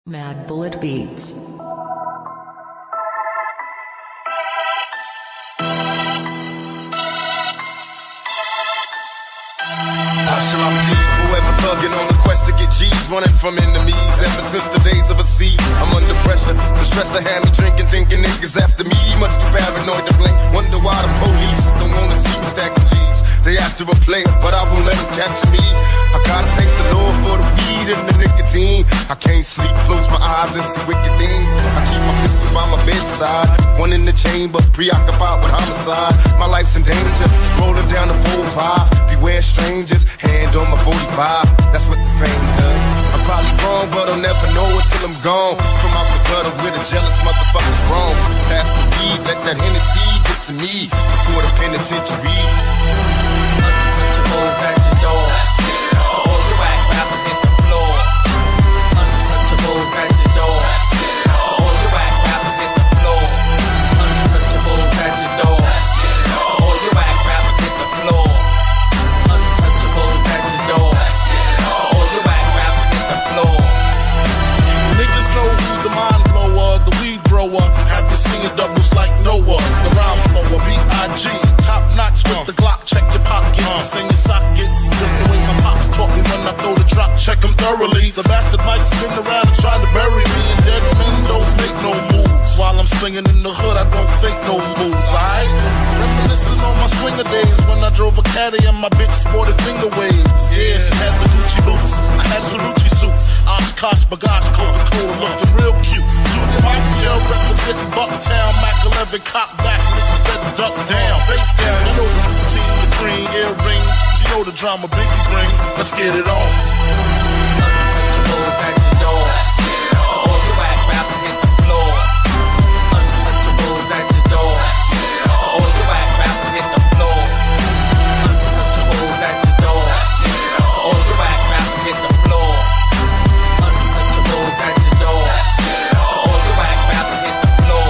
Mad Bullet Beatz. How shall I plead? Forever thugging on the quest to get G's, running from enemies. Ever since the days of a seed, I'm under pressure. The stress I had me drinking, thinking niggas after me. Much too paranoid to blink. Wonder why the police don't wanna see me stacking G's. They after a player, but I won't let them capture me. I gotta thank the Lord for the weed and the nicotine. I can't sleep, close my eyes and see wicked things. I keep my pistol by my bedside, one in the chamber, preoccupied with homicide. My life's in danger, rolling down the 4-5. Beware strangers, hand on my 45. That's what the fame does. I'm probably wrong, but I'll never know it till I'm gone. From out the gutter with a jealous motherfuckers wrong. Pass the weed, let that Hennessy get to me before the penitentiary. Untouchables at your door. All the whack rappers hit the floor. Untouchables at your door. All the whack rappers hit the floor. Untouchables at your door. All the whack rappers hit the floor. Untouchables at your door. All the whack rappers hit the floor. Niggas know who's the mind blower, the weed grower. Have you seen doubles like Noah? The rhyme blower, B.I.G. Top notch with the Glock, check your pockets, in your sockets. Just the way my pops taught me when I throw the drop, check them thoroughly. The bastard might spin around and try to bury me, and dead men don't make no moves. While I'm swinging in the hood, I don't fake no moves, alright? Reminiscing on my swinger days when I drove a caddy and my bitch sported finger waves. Yeah, she had the Gucci boots, I had Cerucci suits. Oshkosh, Bagash, Coca-Cola, looking real cute. Junior Mafia representing Bucktown, Mac 11, cop back, niggas better duck down, face down. You know the routine, the green earring. She know the drama Biggie bring. Let's get it on. Untouchables at your door. All the whack rappers hit the floor. Untouchables at your door. All the whack rappers hit the floor. Untouchables at your door. All the whack rappers hit the floor. Untouchables at your door. All the whack rappers hit the floor.